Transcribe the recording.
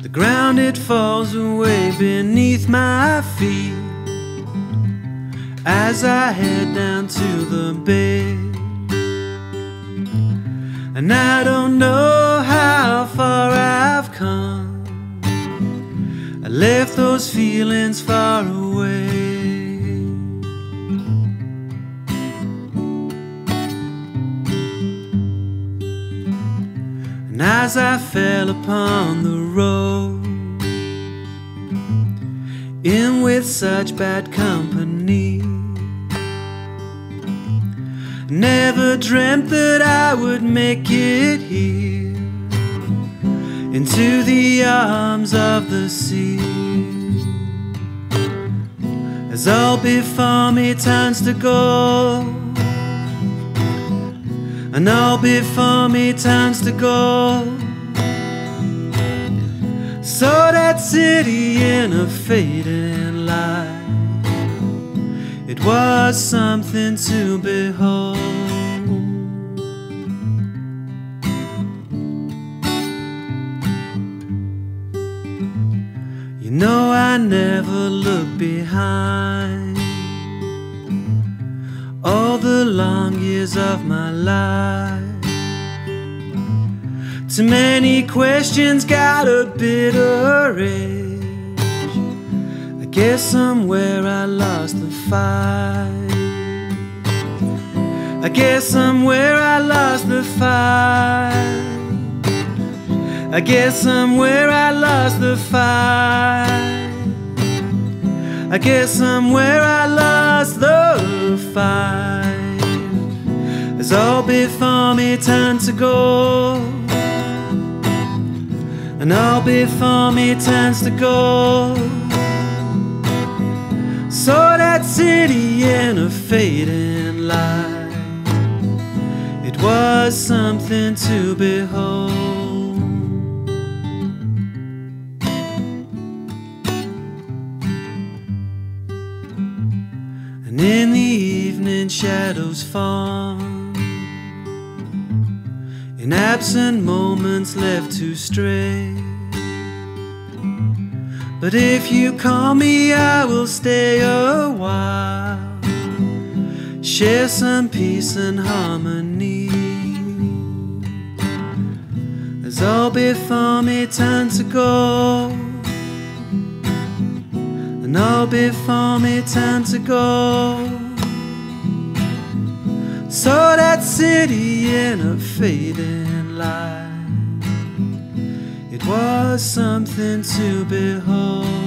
the ground it falls away beneath my feet as I head down to the bed. And I don't know how far I've come. I left those feelings far away. And as I fell upon the road, in with such bad company, never dreamt that I would make it here, into the arms of the sea. As all before me turns to gold, and all before me turns to gold, saw that city in a fading light. It was something to behold. You know I never look behind all the long years of my life. Too many questions got a bitter edge. I guess somewhere I lost the fight. I guess somewhere I lost the fight. I guess somewhere I lost the fight. I guess somewhere I lost the fight. As all before me turned to gold, and all before me turns to gold, saw that city in a fading light. It was something to behold. And in the evening shadows fall, in absent moments left to stray. But if you call me, I will stay a while, share some peace and harmony. As all before me turns to gold, and all before me turns to gold, saw that city in a fading light. It was something to behold.